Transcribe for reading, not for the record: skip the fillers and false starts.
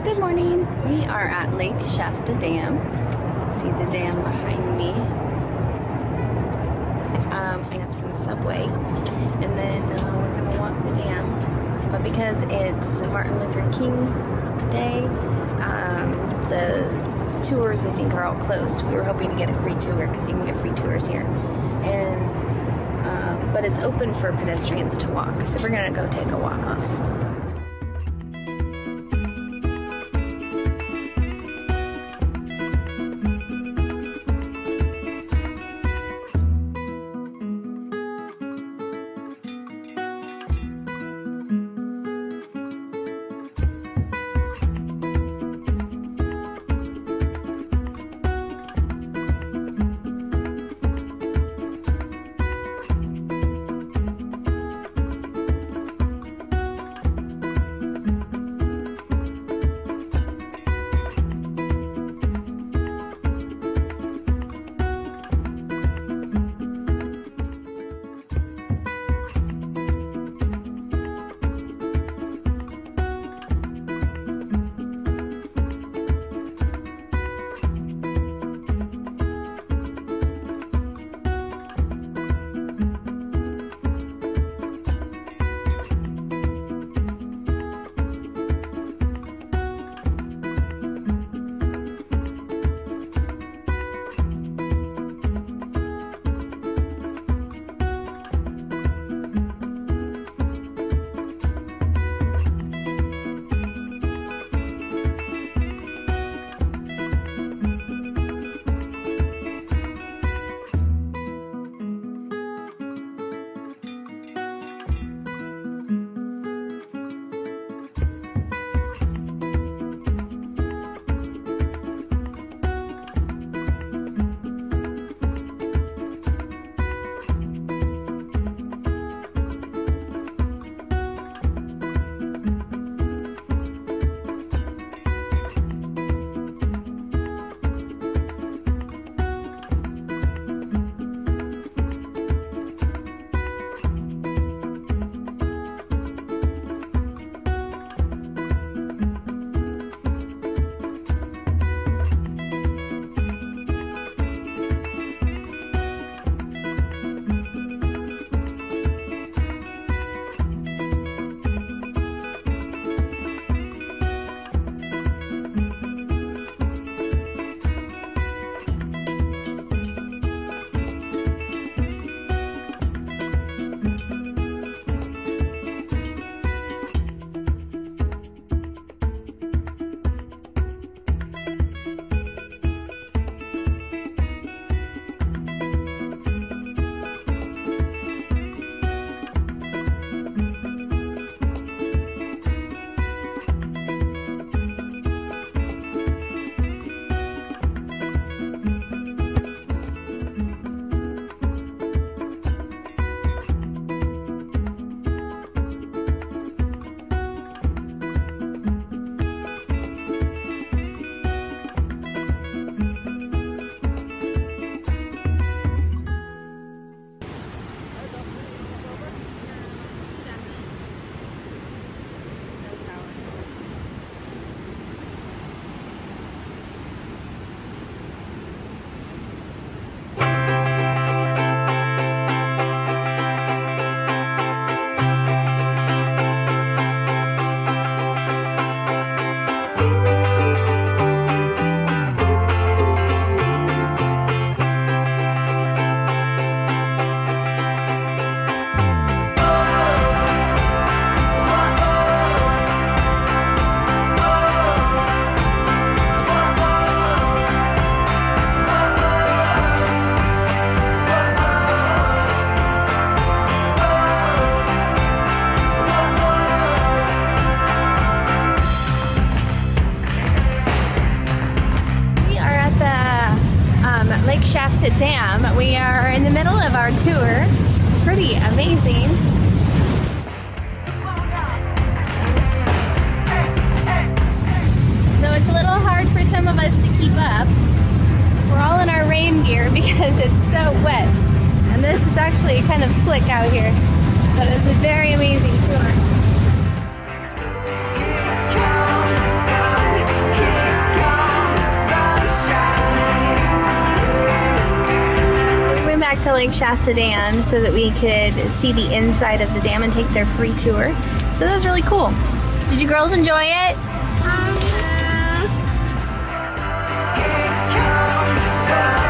Good morning. We are at Lake Shasta Dam. See the dam behind me. I have some Subway, and then we're gonna walk the dam. But because it's Martin Luther King Day, the tours I think are all closed. We were hoping to get a free tour because you can get free tours here, and but it's open for pedestrians to walk. So we're gonna go take a walk on it. Lake Shasta Dam. We are in the middle of our tour. It's pretty amazing. So it's a little hard for some of us to keep up. We're all in our rain gear because it's so wet. And this is actually kind of slick out here. But it's a very amazing tour. back to Lake Shasta Dam so that we could see the inside of the dam and take their free tour. So that was really cool. Did you girls enjoy it? Yeah.